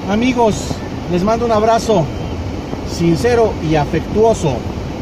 Amigos, les mando un abrazo sincero y afectuoso.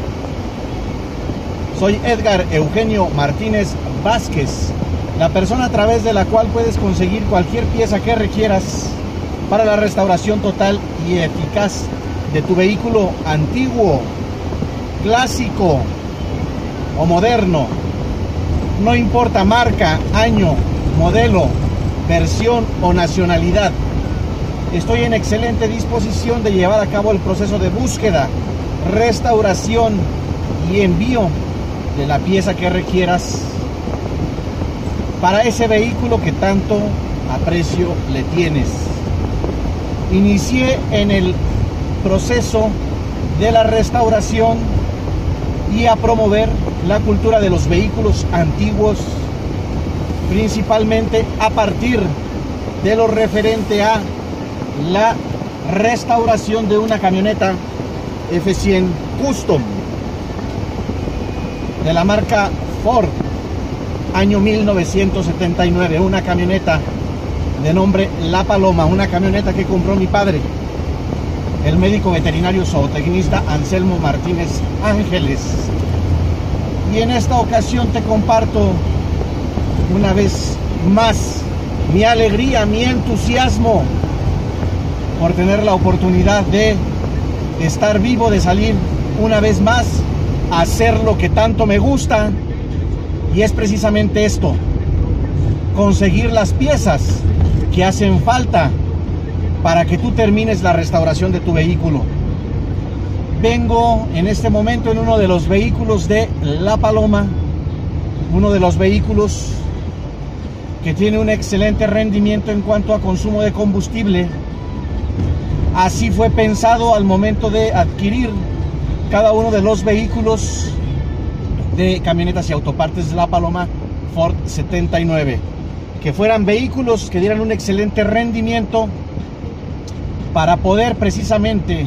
Soy Edgar Eugenio Martínez Vázquez, la persona a través de la cual puedes conseguir cualquier pieza que requieras para la restauración total y eficaz de tu vehículo antiguo, clásico o moderno. No importa marca, año, modelo, versión o nacionalidad. Estoy en excelente disposición de llevar a cabo el proceso de búsqueda, restauración y envío de la pieza que requieras para ese vehículo que tanto aprecio le tienes. Inicié en el proceso de la restauración y a promover la cultura de los vehículos antiguos, principalmente a partir de lo referente a la restauración de una camioneta F100 Custom de la marca Ford, año 1979, una camioneta de nombre La Paloma, una camioneta que compró mi padre, el médico veterinario zootecnista Anselmo Martínez Ángeles. Y en esta ocasión te comparto una vez más mi alegría, mi entusiasmo por tener la oportunidad de estar vivo, de salir una vez más a hacer lo que tanto me gusta, y es precisamente esto: conseguir las piezas que hacen falta para que tú termines la restauración de tu vehículo. Vengo en este momento en uno de los vehículos de La Paloma, uno de los vehículos que tiene un excelente rendimiento en cuanto a consumo de combustible. Así fue pensado al momento de adquirir cada uno de los vehículos de camionetas y autopartes de La Paloma Ford 79, que fueran vehículos que dieran un excelente rendimiento para poder precisamente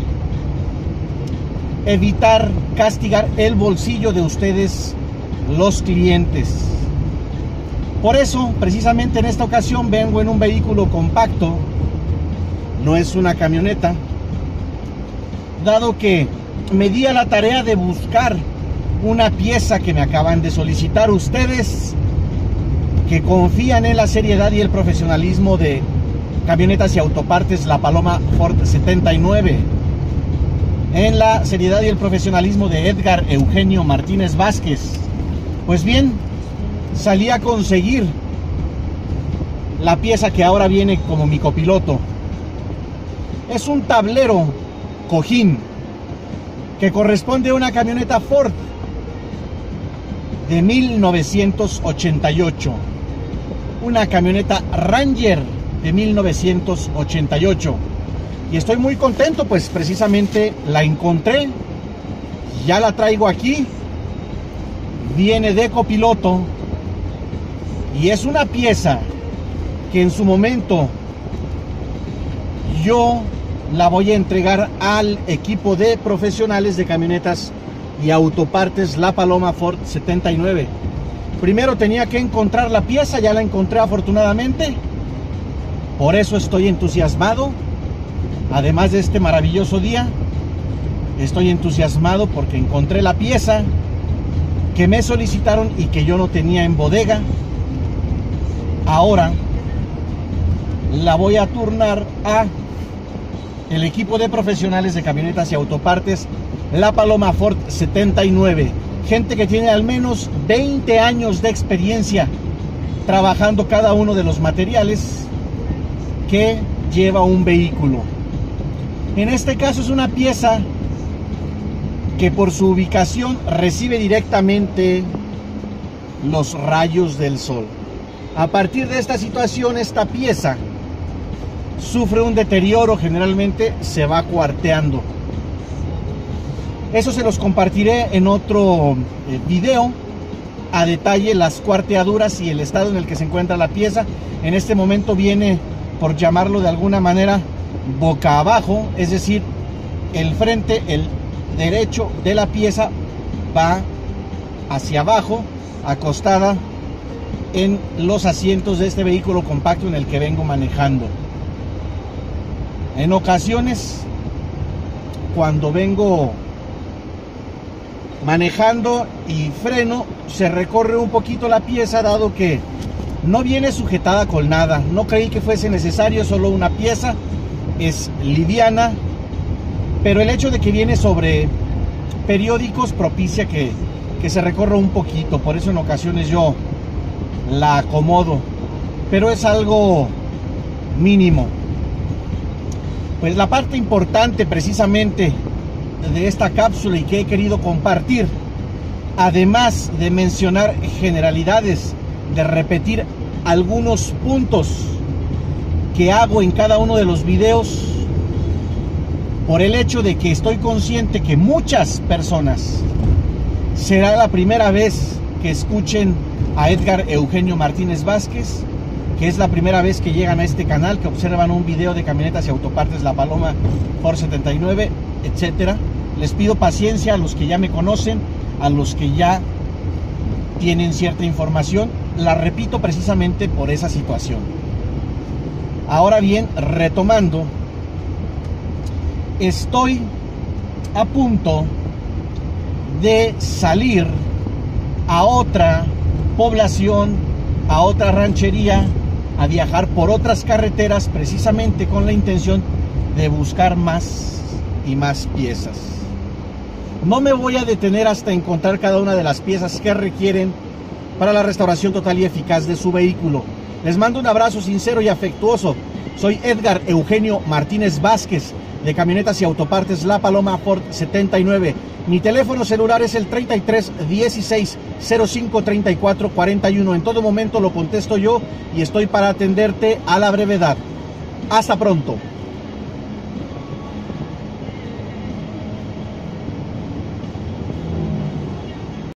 evitar castigar el bolsillo de ustedes, los clientes. Por eso, precisamente en esta ocasión vengo en un vehículo compacto, no es una camioneta, dado que me di a la tarea de buscar una pieza que me acaban de solicitar ustedes, que confían en la seriedad y el profesionalismo de camionetas y autopartes La Paloma Ford 79, en la seriedad y el profesionalismo de Edgar Eugenio Martínez Vázquez. Pues bien, salí a conseguir la pieza que ahora viene como mi copiloto. Es un tablero cojín que corresponde a una camioneta Ford de 1988, una camioneta Ranger de 1988, y estoy muy contento, pues precisamente la encontré, ya la traigo aquí, viene de copiloto, y es una pieza que en su momento yo la voy a entregar al equipo de profesionales de camionetas y autopartes La Paloma Ford 79. Primero tenía que encontrar la pieza, ya la encontré afortunadamente, por eso estoy entusiasmado. Además de este maravilloso día, estoy entusiasmado porque encontré la pieza que me solicitaron y que yo no tenía en bodega. Ahora la voy a turnar a el equipo de profesionales de camionetas y autopartes La Paloma Ford 79, gente que tiene al menos 20 años de experiencia trabajando cada uno de los materiales que lleva un vehículo. En este caso es una pieza que por su ubicación recibe directamente los rayos del sol. A partir de esta situación, esta pieza sufre un deterioro, generalmente se va cuarteando. Eso se los compartiré en otro video a detalle, las cuarteaduras y el estado en el que se encuentra la pieza. En este momento viene, por llamarlo de alguna manera, boca abajo, es decir, el frente, el derecho de la pieza va hacia abajo, acostada en los asientos de este vehículo compacto en el que vengo manejando. En ocasiones, cuando vengo manejando y freno, se recorre un poquito la pieza, dado que no viene sujetada con nada. No creí que fuese necesario, solo una pieza, es liviana, pero el hecho de que viene sobre periódicos propicia que se recorra un poquito. Por eso en ocasiones yo la acomodo, pero es algo mínimo. Pues la parte importante precisamente de esta cápsula y que he querido compartir, además de mencionar generalidades, de repetir algunos puntos que hago en cada uno de los videos, por el hecho de que estoy consciente que muchas personas será la primera vez que escuchen a Edgar Eugenio Martínez Vázquez, que es la primera vez que llegan a este canal, que observan un video de camionetas y autopartes La Paloma, Ford 79, etcétera. Les pido paciencia a los que ya me conocen, a los que ya tienen cierta información. La repito precisamente por esa situación. Ahora bien, retomando, estoy a punto de salir a otra población, a otra ranchería, a viajar por otras carreteras, precisamente con la intención de buscar más y más piezas. No me voy a detener hasta encontrar cada una de las piezas que requieren para la restauración total y eficaz de su vehículo. Les mando un abrazo sincero y afectuoso. Soy Edgar Eugenio Martínez Vázquez, de Camionetas y Autopartes La Paloma Ford 79. Mi teléfono celular es el 33 16 05 34 41. En todo momento lo contesto yo y estoy para atenderte a la brevedad. Hasta pronto.